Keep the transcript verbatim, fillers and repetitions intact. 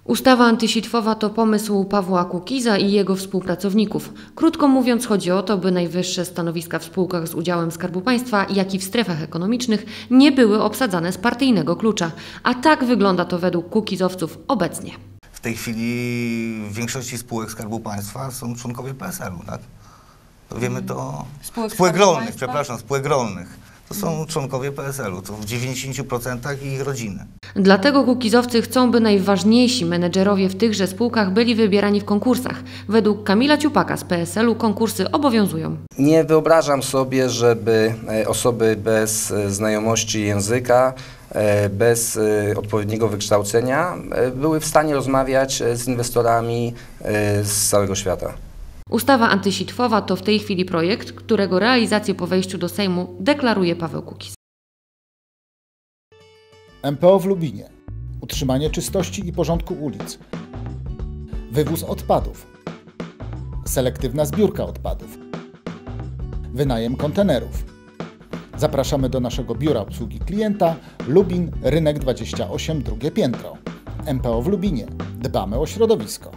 Ustawa antysitwowa to pomysł Pawła Kukiza i jego współpracowników. Krótko mówiąc, chodzi o to, by najwyższe stanowiska w spółkach z udziałem Skarbu Państwa, jak i w strefach ekonomicznych nie były obsadzane z partyjnego klucza. A tak wygląda to według kukizowców obecnie. W tej chwili w większości spółek Skarbu Państwa są członkowie P S L-u, tak? To wiemy to... Spółek, spółek rolnych, przepraszam, spółek rolnych. To są członkowie P S L-u, to w dziewięćdziesięciu procentach ich rodziny. Dlatego kukizowcy chcą, by najważniejsi menedżerowie w tychże spółkach byli wybierani w konkursach. Według Kamila Ciupaka z P S L-u konkursy obowiązują. Nie wyobrażam sobie, żeby osoby bez znajomości języka, bez odpowiedniego wykształcenia były w stanie rozmawiać z inwestorami z całego świata. Ustawa antysitwowa to w tej chwili projekt, którego realizację po wejściu do Sejmu deklaruje Paweł Kukiz. M P O w Lubinie. Utrzymanie czystości i porządku ulic. Wywóz odpadów. Selektywna zbiórka odpadów. Wynajem kontenerów. Zapraszamy do naszego biura obsługi klienta Lubin, Rynek dwadzieścia osiem, drugie piętro. M P O w Lubinie. Dbamy o środowisko.